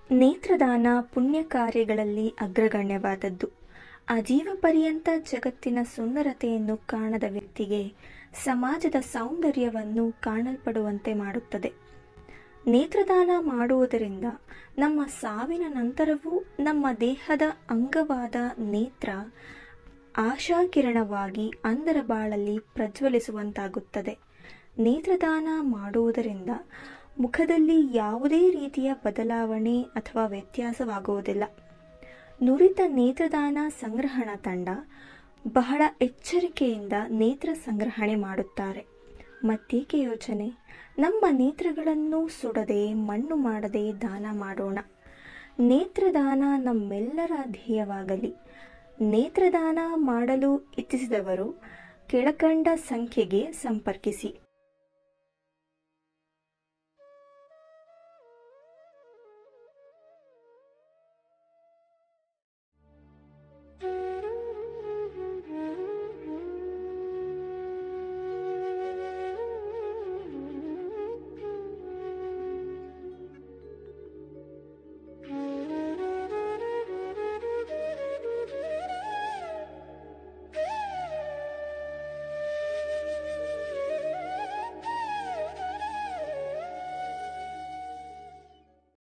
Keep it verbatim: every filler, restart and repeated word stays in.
ನೇತ್ರದಾನ ಪುಣ್ಯ ಕಾರ್ಯಗಳಲ್ಲಿ ಅಗ್ರಗಣ್ಯವಾದದ್ದು. ಆಜೀವ ಪರ್ಯಂತ ಜಗತ್ತಿನ ಸುಂದರತೆಯನ್ನು ಕಾಣದ ವ್ಯಕ್ತಿಗೆ ಸಮಾಜದ ಸೌಂದರ್ಯವನ್ನು ಕಾಣಲ್ಪಡುವಂತೆ ಮಾಡುತ್ತದೆ. ನೇತ್ರದಾನ ಮಾಡುವುದರಿಂದ ನಮ್ಮ ಸಾವಿನ ನಂತರವೂ ನಮ್ಮ ದೇಹದ ಅಂಗವಾದ ನೇತ್ರ ಆಶಾಕಿರಣವಾಗಿ ಅಂಧರ ಬಾಳಲ್ಲಿ ಪ್ರಜ್ವಲಿಸುವಂತಾಗುತ್ತದೆ. ನೇತ್ರದಾನ ಮಾಡುವುದರಿಂದ ಮುಖದಲ್ಲಿ ಯಾವುದೇ ರೀತಿಯ ಬದಲಾವಣೆ ಅಥವಾ ವ್ಯತ್ಯಾಸವಾಗುವುದಿಲ್ಲ. ನುರಿತ ನೇತ್ರದಾನ ಸಂಗ್ರಹಣಾ ತಂಡ ಬಹಳ ಎಚ್ಚರಿಕೆಯಿಂದ ನೇತ್ರ ಸಂಗ್ರಹಣೆ ಮಾಡುತ್ತಾರೆ. ಮತ್ತೇಕೆ ಯೋಚನೆ, ನಮ್ಮ ನೇತ್ರಗಳನ್ನು ಸುಡದೆ ಮಣ್ಣು ಮಾಡದೆ ದಾನ ಮಾಡೋಣ. ನೇತ್ರದಾನ ನಮ್ಮೆಲ್ಲರ ಧ್ಯೇಯವಾಗಲಿ. ನೇತ್ರದಾನ ಮಾಡಲು ಇಚ್ಛಿಸಿದವರು ಕೆಳಕಂಡ ಸಂಖ್ಯೆಗೆ ಸಂಪರ್ಕಿಸಿ.